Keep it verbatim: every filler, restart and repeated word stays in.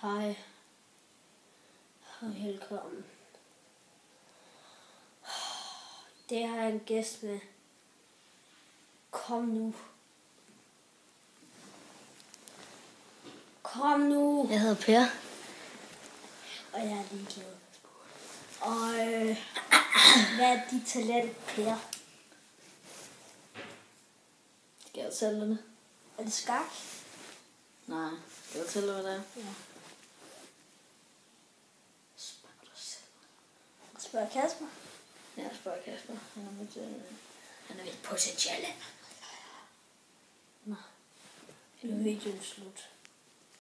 Hej. Og velkommen. Det har jeg en gæst med. Kom nu. Kom nu. Jeg hedder Per. Og jeg er ligeglad. Og øh, hvad er dit talent, Per? Skal jeg fortælle dig det? Er det skak? Nej, skal jeg fortælle dig, hvad det er? Ja. Spørg dig selv. Spørg Kasper. Ja, spørg Kasper. Han er med til... Han er med på Sjælland. Nå. Nu er videoen slut.